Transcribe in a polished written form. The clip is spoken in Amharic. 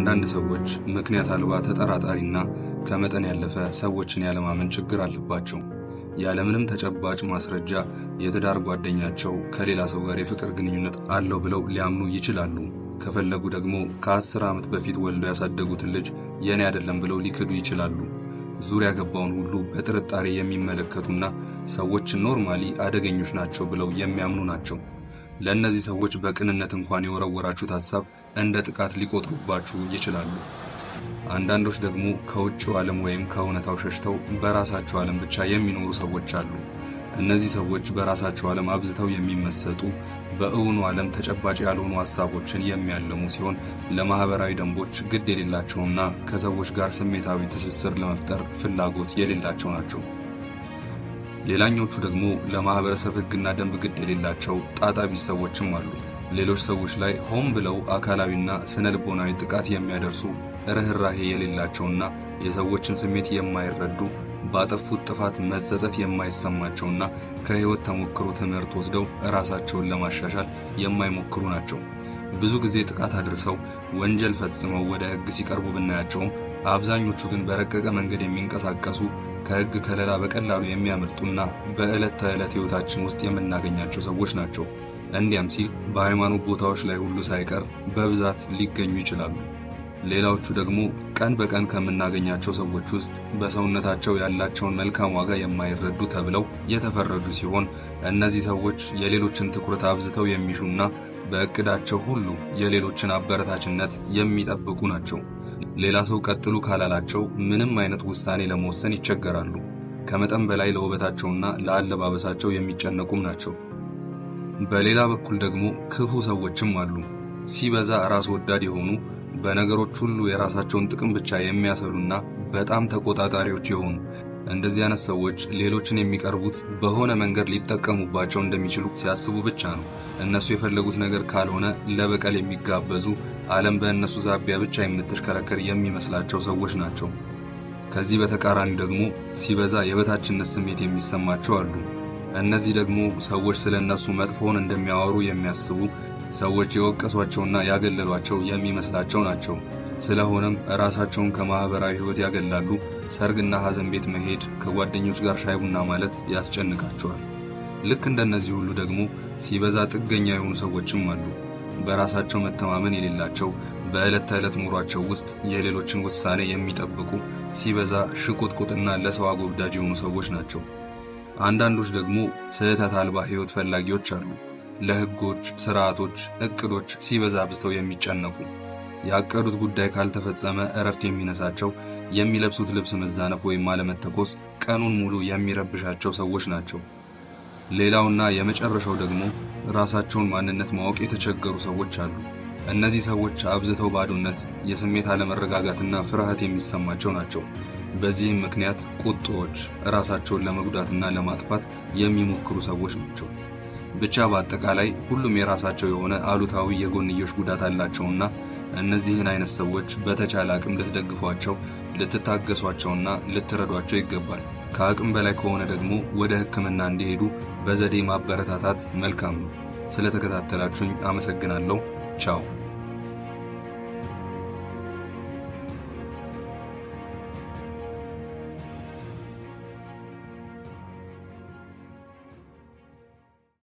አንዳንድ ሰዎች ምክንያት አልባ ተጠራጣሪና ከመጠን ያለፈ ሰዎችን ያለማመን ችግር አለባቸው። ያለምንም ተጨባጭ ማስረጃ የትዳር ጓደኛቸው ከሌላ ሰው ጋር የፍቅር ግንኙነት አለው ብለው ሊያምኑ ይችላሉ። ከፈለጉ ደግሞ ከ10 ዓመት በፊት ወልደው ያሳደጉትን ልጅ የኔ አይደለም ብለው ሊክዱ ይችላሉ። ዙሪያ ገባውን ሁሉ በጥርጣሬ የሚመለከቱና ሰዎች ኖርማሊ አደገኞች ናቸው ብለው የሚያምኑ ናቸው። ለእነዚህ ሰዎች በቅንነት እንኳን የወረወራችሁት ሐሳብ እንደ ጥቃት ሊቆጥሩባችሁ ይችላሉ። አንዳንዶች ደግሞ ከውጭው ዓለም ወይም ከእውነታው ሸሽተው በራሳቸው ዓለም ብቻ የሚኖሩ ሰዎች አሉ። እነዚህ ሰዎች በራሳቸው ዓለም አብዝተው የሚመሰጡ በእውኑ ዓለም ተጨባጭ ያልሆኑ ሐሳቦችን የሚያለሙ ሲሆን ለማህበራዊ ደንቦች ግድ የሌላቸውና ከሰዎች ጋር ስሜታዊ ትስስር ለመፍጠር ፍላጎት የሌላቸው ናቸው። ሌላኞቹ ደግሞ ለማህበረሰብ ሕግና ደንብ ግድ የሌላቸው ጣጣቢስ ሰዎችም አሉ። ሌሎች ሰዎች ላይ ሆን ብለው አካላዊና ስነልቦናዊ ጥቃት የሚያደርሱ ርህራሄ የሌላቸውና የሰዎችን ስሜት የማይረዱ ባጠፉት ጥፋት መጸጸት የማይሰማቸውና ከህይወት ተሞክሮ ትምህርት ወስደው ራሳቸውን ለማሻሻል የማይሞክሩ ናቸው። ብዙ ጊዜ ጥቃት አድርሰው ወንጀል ፈጽመው ወደ ሕግ ሲቀርቡ ብናያቸውም አብዛኞቹ ግን በረቀቀ መንገድ የሚንቀሳቀሱ ከሕግ ከለላ በቀላሉ የሚያመልጡና በዕለት ተዕለት ህይወታችን ውስጥ የምናገኛቸው ሰዎች ናቸው። እንዲያም ሲል በሃይማኖት ቦታዎች ላይ ሁሉ ሳይቀር በብዛት ሊገኙ ይችላሉ። ሌላዎቹ ደግሞ ቀን በቀን ከምናገኛቸው ሰዎች ውስጥ በሰውነታቸው ያላቸውን መልካም ዋጋ የማይረዱ ተብለው የተፈረጁ ሲሆን እነዚህ ሰዎች የሌሎችን ትኩረት አብዝተው የሚሹና በእቅዳቸው ሁሉ የሌሎችን አበረታችነት የሚጠብቁ ናቸው። ሌላ ሰው ቀጥሉ ካላላቸው ምንም አይነት ውሳኔ ለመወሰን ይቸገራሉ። ከመጠን በላይ ለውበታቸውና ለአለባበሳቸው የሚጨነቁም ናቸው። በሌላ በኩል ደግሞ ክፉ ሰዎችም አሉ። ሲበዛ ራስ ወዳድ የሆኑ በነገሮች ሁሉ የራሳቸውን ጥቅም ብቻ የሚያሰሉና በጣም ተቆጣጣሪዎች የሆኑ እንደዚህ አይነት ሰዎች ሌሎችን የሚቀርቡት በሆነ መንገድ ሊጠቀሙባቸው እንደሚችሉ ሲያስቡ ብቻ ነው። እነሱ የፈለጉት ነገር ካልሆነ ለበቀል የሚጋበዙ ዓለም በእነሱ ዛቢያ ብቻ የምትሽከረከር የሚመስላቸው ሰዎች ናቸው። ከዚህ በተቃራኒው ደግሞ ሲበዛ የበታችነት ስሜት የሚሰማቸው አሉ። እነዚህ ደግሞ ሰዎች ስለ እነሱ መጥፎውን እንደሚያወሩ የሚያስቡ ሰዎች የወቀሷቸውና ያገለሏቸው የሚመስላቸው ናቸው። ስለሆነም ራሳቸውን ከማህበራዊ ህይወት ያገላሉ። ሰርግና ሐዘን ቤት መሄድ፣ ከጓደኞች ጋር ሻይ ቡና ማለት ያስጨንቃቸዋል። ልክ እንደነዚህ ሁሉ ደግሞ ሲበዛ ጥገኛ የሆኑ ሰዎችም አሉ። በራሳቸው መተማመን የሌላቸው በዕለት ተዕለት ኑሯቸው ውስጥ የሌሎችን ውሳኔ የሚጠብቁ ሲበዛ ሽቁጥቁጥና ለሰው አጎብዳጅ የሆኑ ሰዎች ናቸው። አንዳንዶች ደግሞ ስህተት አልባ ህይወት ፈላጊዎች አሉ። ለህጎች፣ ስርዓቶች፣ እቅዶች ሲበዛ አብዝተው የሚጨነቁ ያቀዱት ጉዳይ ካልተፈጸመ እረፍት የሚነሳቸው የሚለብሱት ልብስ መዛነፍ ወይም አለመተኮስ ቀኑን ሙሉ የሚረብሻቸው ሰዎች ናቸው። ሌላውና የመጨረሻው ደግሞ ራሳቸውን ማንነት ማወቅ የተቸገሩ ሰዎች አሉ። እነዚህ ሰዎች አብዝተው ባዶነት፣ የስሜት አለመረጋጋትና ፍርሃት የሚሰማቸው ናቸው። በዚህም ምክንያት ቁጦዎች፣ ራሳቸውን ለመጉዳትና ለማጥፋት የሚሞክሩ ሰዎች ናቸው። ብቻ በአጠቃላይ ሁሉም የራሳቸው የሆነ አሉታዊ የጎንዮሽ ጉዳት አላቸውና እነዚህን አይነት ሰዎች በተቻለ አቅም ልትደግፏቸው፣ ልትታገሷቸውና ልትረዷቸው ይገባል። ከአቅም በላይ ከሆነ ደግሞ ወደ ሕክምና እንዲሄዱ በዘዴ ማበረታታት መልካም ነው። ስለተከታተላችሁኝ አመሰግናለሁ። ቻው።